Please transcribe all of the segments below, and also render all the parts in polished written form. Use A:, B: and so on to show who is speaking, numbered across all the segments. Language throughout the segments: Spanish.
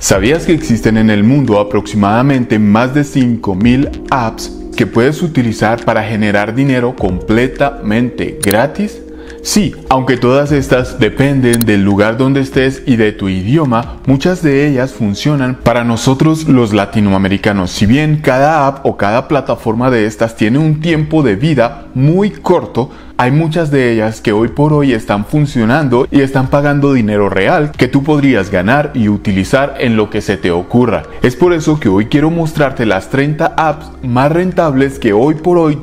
A: ¿Sabías que existen en el mundo aproximadamente más de 5000 apps que puedes utilizar para generar dinero completamente gratis? Sí, aunque todas estas dependen del lugar donde estés y de tu idioma, muchas de ellas funcionan para nosotros los latinoamericanos. Si bien cada app o cada plataforma de estas tiene un tiempo de vida muy corto, hay muchas de ellas que hoy por hoy están funcionando y están pagando dinero real que tú podrías ganar y utilizar en lo que se te ocurra. Es por eso que hoy quiero mostrarte las 30 apps más rentables que hoy por hoy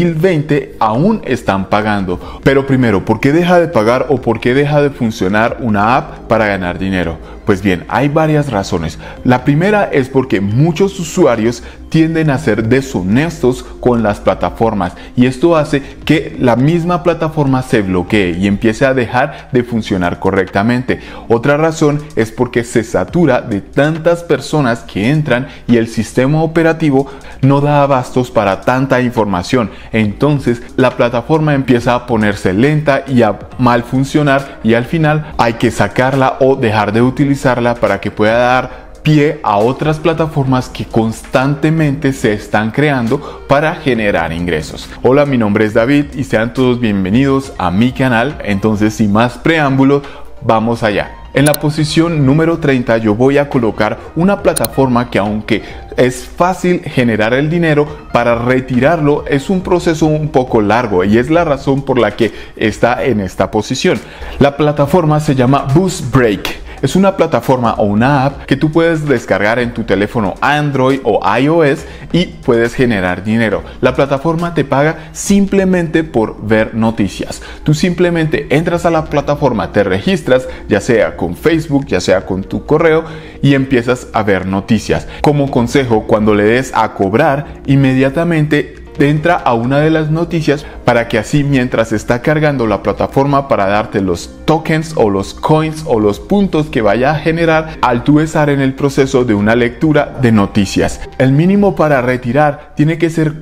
A: 2020 aún están pagando. Pero primero, ¿por qué deja de pagar o por qué deja de funcionar una app para ganar dinero? Pues bien, hay varias razones. La primera es porque muchos usuarios tienden a ser deshonestos con las plataformas y esto hace que la misma plataforma se bloquee y empiece a dejar de funcionar correctamente. Otra razón es porque se satura de tantas personas que entran y el sistema operativo no da abastos para tanta información. Entonces la plataforma empieza a ponerse lenta y a mal funcionar y al final hay que sacarla o dejar de utilizarla para que pueda dar pie a otras plataformas que constantemente se están creando para generar ingresos. Hola, mi nombre es David y sean todos bienvenidos a mi canal. Entonces, sin más preámbulos, vamos allá. En la posición número 30 yo voy a colocar una plataforma que, aunque es fácil generar el dinero, para retirarlo es un proceso un poco largo y es la razón por la que está en esta posición. La plataforma se llama Boost Break. Es una plataforma o una app que tú puedes descargar en tu teléfono Android o iOS y puedes generar dinero. La plataforma te paga simplemente por ver noticias. Tú simplemente entras a la plataforma, te registras, ya sea con Facebook, ya sea con tu correo, y empiezas a ver noticias. Como consejo, cuando le des a cobrar, inmediatamente entra a una de las noticias para que así, mientras está cargando la plataforma para darte los tokens o los coins o los puntos que vaya a generar al tú estar en el proceso de una lectura de noticias. El mínimo para retirar tiene que ser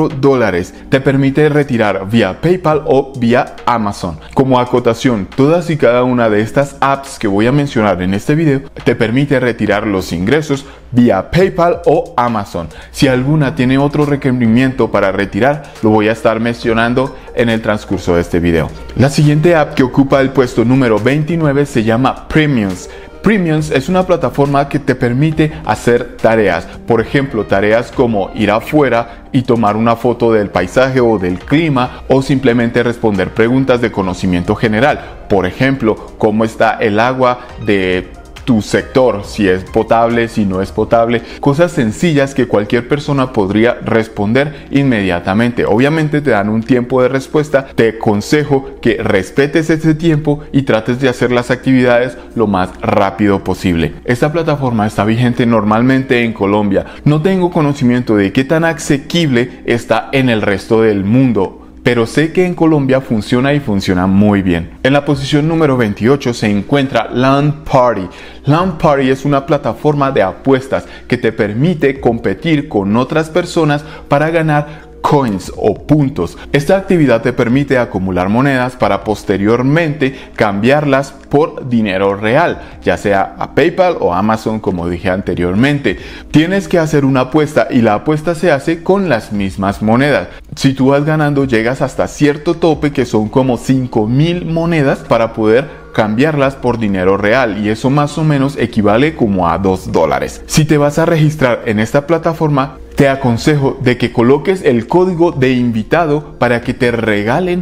A: $4. Te permite retirar vía PayPal o vía Amazon. Como acotación, todas y cada una de estas apps que voy a mencionar en este video te permite retirar los ingresos vía PayPal o Amazon. Si alguna tiene otro requerimiento para retirar, lo voy a estar mencionando en el transcurso de este video. La siguiente app que ocupa el puesto número 29 se llama Premiums. Premiums es una plataforma que te permite hacer tareas, por ejemplo, tareas como ir afuera y tomar una foto del paisaje o del clima, o simplemente responder preguntas de conocimiento general, por ejemplo, cómo está el agua de tu sector, si es potable, si no es potable, cosas sencillas que cualquier persona podría responder inmediatamente. Obviamente te dan un tiempo de respuesta. Te aconsejo que respetes ese tiempo y trates de hacer las actividades lo más rápido posible. Esta plataforma está vigente normalmente en Colombia. No tengo conocimiento de qué tan asequible está en el resto del mundo, pero sé que en Colombia funciona y funciona muy bien. En la posición número 28 se encuentra Lawn Party. Lawn Party es una plataforma de apuestas que te permite competir con otras personas para ganar coins o puntos. Esta actividad te permite acumular monedas para posteriormente cambiarlas por dinero real, ya sea a PayPal o Amazon, como dije anteriormente. Tienes que hacer una apuesta y la apuesta se hace con las mismas monedas. Si tú vas ganando, llegas hasta cierto tope que son como 5000 monedas para poder cambiarlas por dinero real, y eso más o menos equivale como a $2. Si te vas a registrar en esta plataforma, te aconsejo de que coloques el código de invitado para que te regalen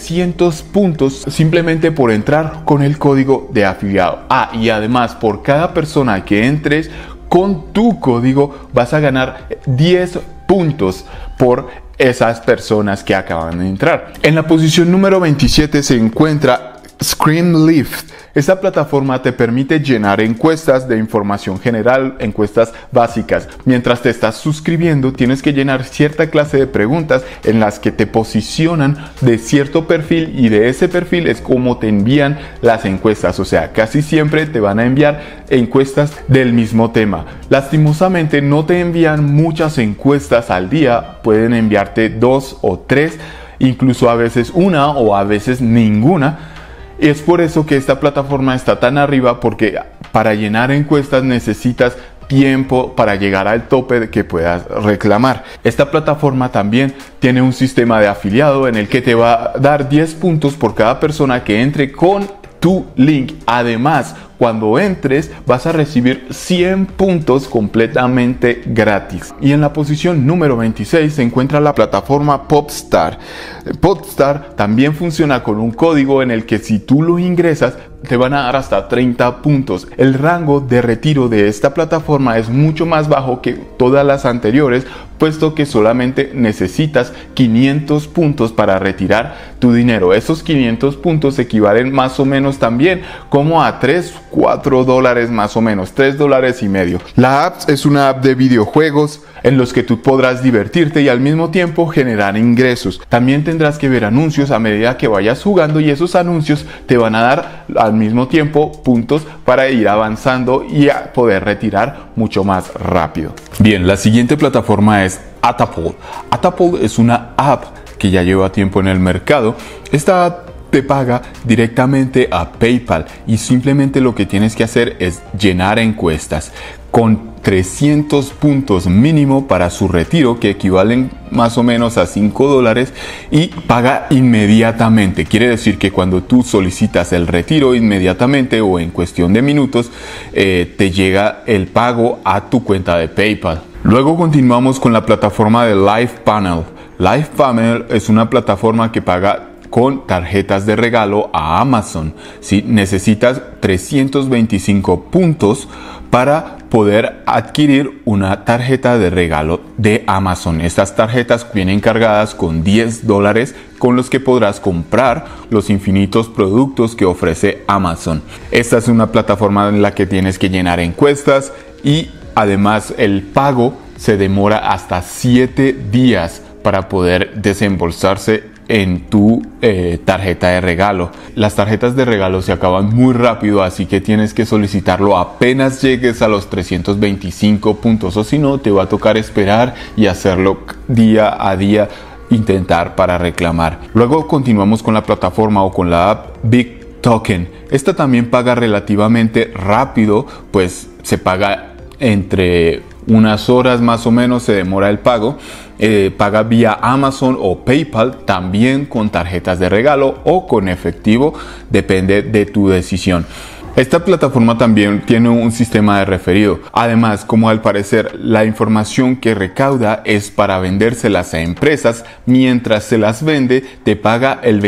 A: 300 puntos simplemente por entrar con el código de afiliado. Y además, por cada persona que entres con tu código vas a ganar 10 puntos por esas personas que acaban de entrar. En la posición número 27 se encuentra Screenlift. Esta plataforma te permite llenar encuestas de información general, encuestas básicas. Mientras te estás suscribiendo, tienes que llenar cierta clase de preguntas en las que te posicionan de cierto perfil, y de ese perfil es como te envían las encuestas. O sea, casi siempre te van a enviar encuestas del mismo tema. Lastimosamente no te envían muchas encuestas al día, pueden enviarte 2 o 3, incluso a veces una o a veces ninguna. Y es por eso que esta plataforma está tan arriba, porque para llenar encuestas necesitas tiempo para llegar al tope que puedas reclamar. Esta plataforma también tiene un sistema de afiliado en el que te va a dar 10 puntos por cada persona que entre con tu link. Además, cuando entres vas a recibir 100 puntos completamente gratis. Y en la posición número 26 se encuentra la plataforma Popstar. Popstar también funciona con un código en el que si tú lo ingresas te van a dar hasta 30 puntos. El rango de retiro de esta plataforma es mucho más bajo que todas las anteriores, puesto que solamente necesitas 500 puntos para retirar tu dinero. Esos 500 puntos equivalen más o menos también como a 4 dólares más o menos, 3 dólares y medio. La app es una app de videojuegos en los que tú podrás divertirte y al mismo tiempo generar ingresos. También tendrás que ver anuncios a medida que vayas jugando, y esos anuncios te van a dar al mismo tiempo puntos para ir avanzando y a poder retirar mucho más rápido. Bien, la siguiente plataforma es Atapult. Atapult es una app que ya lleva tiempo en el mercado. Esta app te paga directamente a PayPal y simplemente lo que tienes que hacer es llenar encuestas con 300 puntos mínimo para su retiro, que equivalen más o menos a 5 dólares, y paga inmediatamente. Quiere decir que cuando tú solicitas el retiro inmediatamente o en cuestión de minutos te llega el pago a tu cuenta de PayPal. Luego continuamos con la plataforma de LivePanel. LivePanel es una plataforma que paga con tarjetas de regalo a Amazon. Si necesitas 325 puntos para poder adquirir una tarjeta de regalo de Amazon. Estas tarjetas vienen cargadas con 10 dólares con los que podrás comprar los infinitos productos que ofrece Amazon. Esta es una plataforma en la que tienes que llenar encuestas y además el pago se demora hasta 7 días para poder desembolsarse en tu tarjeta de regalo. Las tarjetas de regalo se acaban muy rápido, así que tienes que solicitarlo apenas llegues a los 325 puntos, o si no te va a tocar esperar y hacerlo día a día, intentar para reclamar. Luego continuamos con la plataforma o con la app Big Token. Esta también paga relativamente rápido, pues se paga entre unas horas más o menos, se demora el pago. Paga vía Amazon o PayPal, también con tarjetas de regalo o con efectivo, depende de tu decisión. Esta plataforma también tiene un sistema de referido. Además, como al parecer la información que recauda es para vendérselas a empresas, mientras se las vende te paga el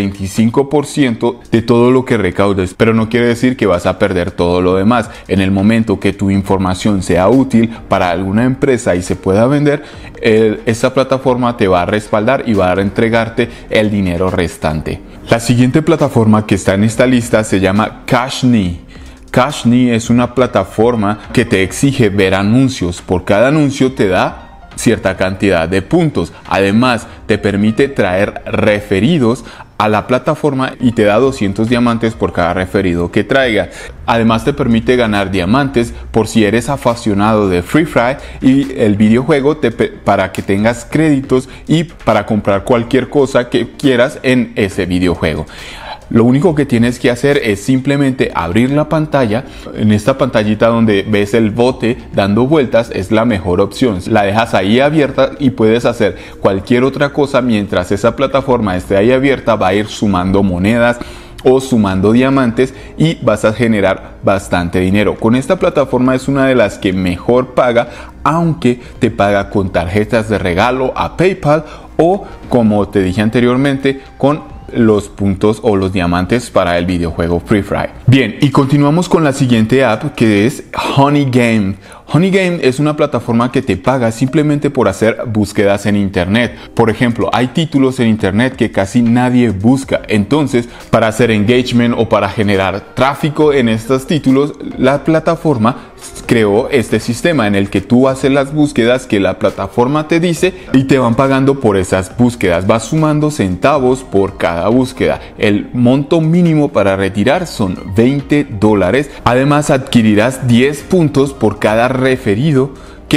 A: 25% de todo lo que recaudes, pero no quiere decir que vas a perder todo lo demás. En el momento que tu información sea útil para alguna empresa y se pueda vender, esta plataforma te va a respaldar y va a entregarte el dinero restante. La siguiente plataforma que está en esta lista se llama Cashme. Cashme es una plataforma que te exige ver anuncios. Por cada anuncio te da cierta cantidad de puntos. Además, te permite traer referidos a la plataforma y te da 200 diamantes por cada referido que traiga. Además, te permite ganar diamantes por si eres aficionado de Free Fire y el videojuego, para que tengas créditos y para comprar cualquier cosa que quieras en ese videojuego. Lo único que tienes que hacer es simplemente abrir la pantalla. En esta pantallita donde ves el bote dando vueltas es la mejor opción. La dejas ahí abierta y puedes hacer cualquier otra cosa mientras esa plataforma esté ahí abierta. Va a ir sumando monedas o sumando diamantes y vas a generar bastante dinero. Con esta plataforma es una de las que mejor paga, aunque te paga con tarjetas de regalo a PayPal o, como te dije anteriormente, con los puntos o los diamantes para el videojuego Free Fire. Bien, y continuamos con la siguiente app, que es Honey Game. Honey Game es una plataforma que te paga simplemente por hacer búsquedas en internet. Por ejemplo, hay títulos en internet que casi nadie busca. Entonces, para hacer engagement o para generar tráfico en estos títulos, la plataforma creó este sistema en el que tú haces las búsquedas que la plataforma te dice y te van pagando por esas búsquedas. Vas sumando centavos por cada búsqueda. El monto mínimo para retirar son 20 dólares. Además, adquirirás 10 puntos por cada referido que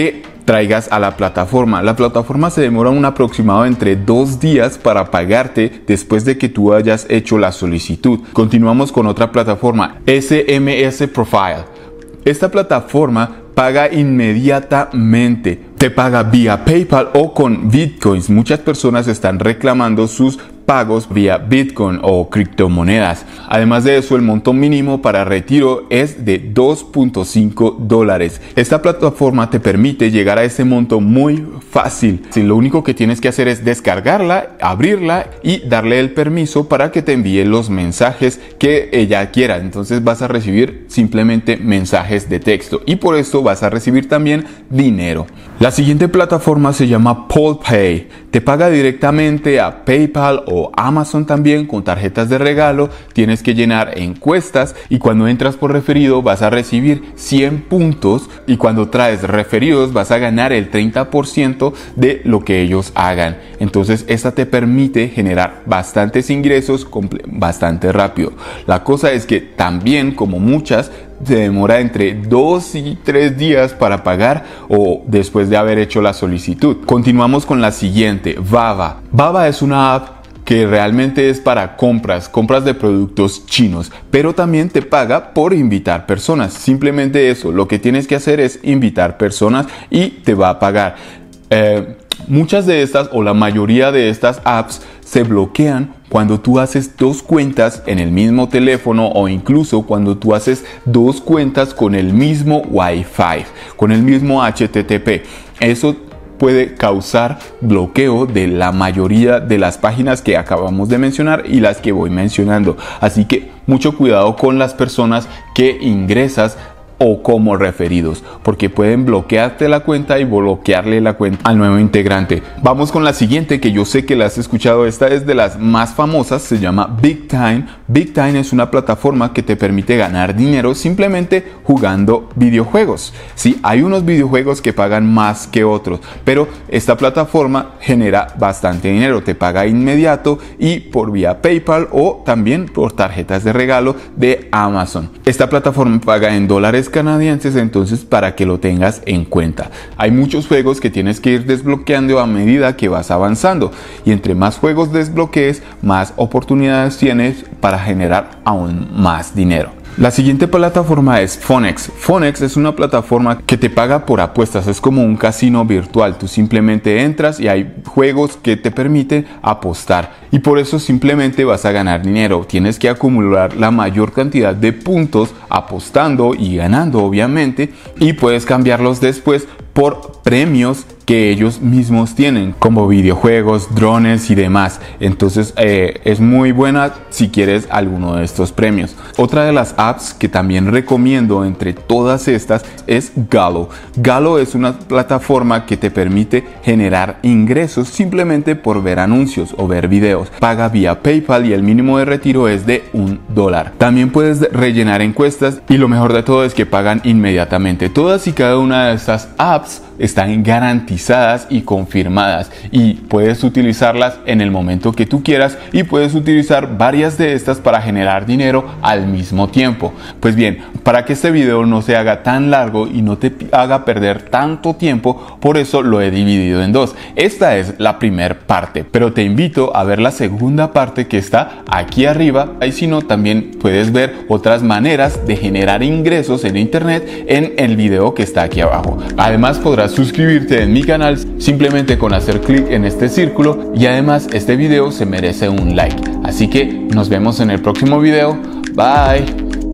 A: traigas a la plataforma. La plataforma se demora un aproximado entre 2 días para pagarte después de que tú hayas hecho la solicitud. Continuamos con otra plataforma, SMS Profile. Esta plataforma paga inmediatamente. Te paga vía PayPal o con Bitcoins. Muchas personas están reclamando sus pagos vía Bitcoin o criptomonedas. Además de eso, el monto mínimo para retiro es de $2.5. Esta plataforma te permite llegar a ese monto muy fácil. Si lo único que tienes que hacer es descargarla, abrirla y darle el permiso para que te envíe los mensajes que ella quiera. Entonces vas a recibir simplemente mensajes de texto y por esto vas a recibir también dinero. La siguiente plataforma se llama PulPay. Te paga directamente a PayPal o Amazon también con tarjetas de regalo. Tienes que llenar encuestas y cuando entras por referido vas a recibir 100 puntos y cuando traes referidos vas a ganar el 30% de lo que ellos hagan. Entonces esta te permite generar bastantes ingresos bastante rápido. La cosa es que también, como muchas, se demora entre 2 y 3 días para pagar o después de haber hecho la solicitud. Continuamos con la siguiente, Baba. Baba es una app que realmente es para compras de productos chinos, pero también te paga por invitar personas. Simplemente eso, lo que tienes que hacer es invitar personas y te va a pagar. Muchas de estas o la mayoría de estas apps se bloquean cuando tú haces 2 cuentas en el mismo teléfono o incluso cuando tú haces 2 cuentas con el mismo Wi-Fi, con el mismo HTTP. Eso puede causar bloqueo de la mayoría de las páginas que acabamos de mencionar y las que voy mencionando. Así que mucho cuidado con las personas que ingresas o como referidos, porque pueden bloquearte la cuenta y bloquearle la cuenta al nuevo integrante. Vamos con la siguiente, que yo sé que la has escuchado. Esta es de las más famosas, se llama Big Time. Big Time es una plataforma que te permite ganar dinero simplemente jugando videojuegos. Sí, hay unos videojuegos que pagan más que otros, pero esta plataforma genera bastante dinero, te paga inmediato y por vía PayPal o también por tarjetas de regalo de Amazon. Esta plataforma paga en dólares canadienses, entonces para que lo tengas en cuenta. Hay muchos juegos que tienes que ir desbloqueando a medida que vas avanzando y entre más juegos desbloquees, más oportunidades tienes para generar aún más dinero. La siguiente plataforma es Phonex. Phonex es una plataforma que te paga por apuestas, es como un casino virtual. Tú simplemente entras y hay juegos que te permiten apostar y por eso simplemente vas a ganar dinero. Tienes que acumular la mayor cantidad de puntos apostando y ganando, obviamente, y puedes cambiarlos después por premios que ellos mismos tienen, como videojuegos, drones y demás. Entonces es muy buena si quieres alguno de estos premios. Otra de las apps que también recomiendo entre todas estas es Galo. Galo es una plataforma que te permite generar ingresos simplemente por ver anuncios o ver videos. Paga vía PayPal y el mínimo de retiro es de $1. También puedes rellenar encuestas y lo mejor de todo es que pagan inmediatamente. Todas y cada una de estas apps están garantizadas y confirmadas y puedes utilizarlas en el momento que tú quieras y puedes utilizar varias de estas para generar dinero al mismo tiempo. Pues bien, para que este video no se haga tan largo y no te haga perder tanto tiempo, por eso lo he dividido en 2. Esta es la primera parte, pero te invito a ver la segunda parte que está aquí arriba. Ahí si no, también puedes ver otras maneras de generar ingresos en internet en el video que está aquí abajo. Además podrás suscribirte en mi canal simplemente con hacer clic en este círculo y además este video se merece un like. Así que nos vemos en el próximo video. Bye.